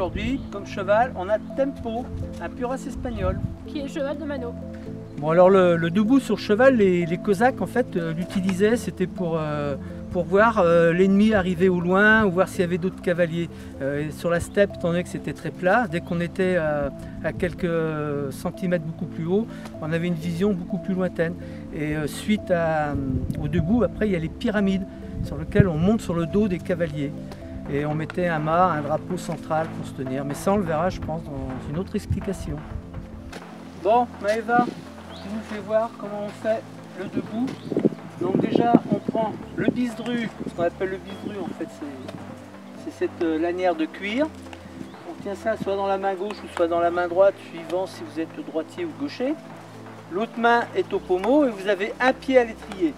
aujourd'hui, comme cheval, on a Tempo, un pur race espagnol. Qui est le cheval de Mano. Bon alors le debout sur cheval, les Cosaques en fait l'utilisaient, c'était pour voir l'ennemi arriver au loin ou voir s'il y avait d'autres cavaliers. Sur la steppe, étant donné que c'était très plat, dès qu'on était à quelques centimètres beaucoup plus haut, on avait une vision beaucoup plus lointaine. Et suite au debout, après il y a les pyramides sur lesquelles on monte sur le dos des cavaliers. Et on mettait un mât, un drapeau central pour se tenir. Mais ça on le verra je pense dans une autre explication. Bon, Maëva, tu nous fais voir comment on fait le debout. Donc déjà on prend le bisdru, ce qu'on appelle le bisdru en fait c'est cette lanière de cuir. On tient ça soit dans la main gauche ou soit dans la main droite suivant si vous êtes droitier ou gaucher. L'autre main est au pommeau et vous avez un pied à l'étrier.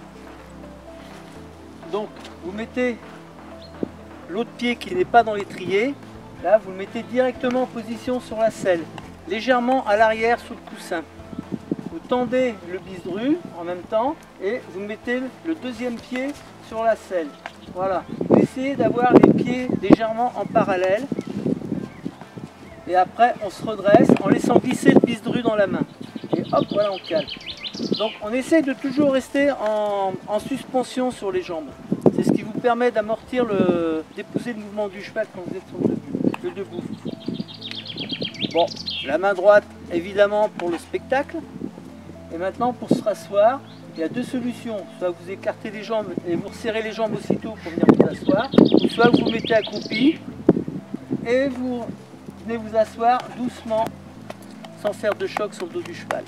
Donc vous mettez l'autre pied qui n'est pas dans l'étrier, là vous le mettez directement en position sur la selle, légèrement à l'arrière sous le coussin. Vous tendez le bisdru en même temps et vous mettez le deuxième pied sur la selle. Voilà. Vous essayez d'avoir les pieds légèrement en parallèle. Et après on se redresse en laissant glisser le bisdru dans la main. Et hop, voilà, on cale. Donc on essaye de toujours rester en suspension sur les jambes. C'est ce qui vous permet d'amortir d'épouser le mouvement du cheval quand vous êtes sur le debout. Bon, la main droite évidemment pour le spectacle. Et maintenant pour se rasseoir, il y a deux solutions. Soit vous écartez les jambes et vous resserrez les jambes aussitôt pour venir vous asseoir, ou soit vous vous mettez accroupi et vous venez vous asseoir doucement sans faire de choc sur le dos du cheval.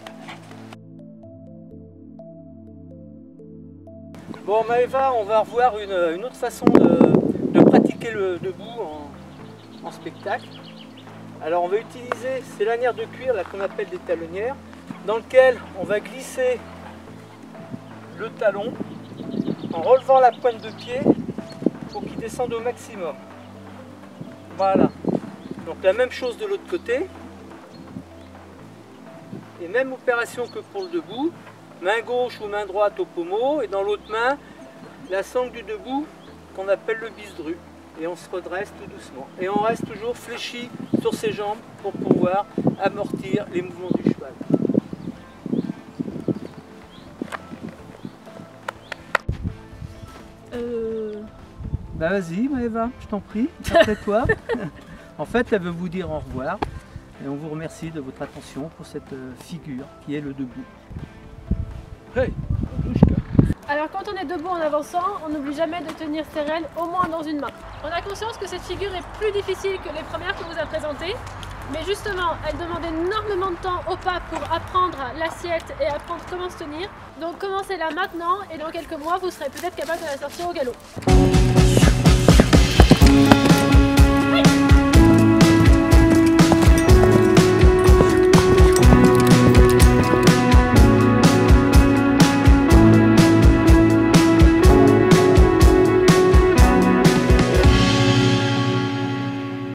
Bon Maëva, on va revoir une autre façon de pratiquer le debout en spectacle. Alors on va utiliser ces lanières de cuir qu'on appelle des talonnières, dans lequel on va glisser le talon en relevant la pointe de pied pour qu'il descende au maximum. Voilà. Donc la même chose de l'autre côté. Et même opération que pour le debout. Main gauche ou main droite au pommeau et dans l'autre main la sangle du debout qu'on appelle le bisdru. Et on se redresse tout doucement. Et on reste toujours fléchi sur ses jambes pour pouvoir amortir les mouvements du cheval. Bah vas-y Maëva, je t'en prie, après toi. En fait, elle veut vous dire au revoir et on vous remercie de votre attention pour cette figure qui est le debout. Hey, alors quand on est debout en avançant, on n'oublie jamais de tenir ses rênes au moins dans une main. On a conscience que cette figure est plus difficile que les premières qu'on vous a présentées, mais justement elle demande énormément de temps au pas pour apprendre l'assiette et apprendre comment se tenir. Donc commencez-la maintenant et dans quelques mois vous serez peut-être capable de la sortir au galop. Oui.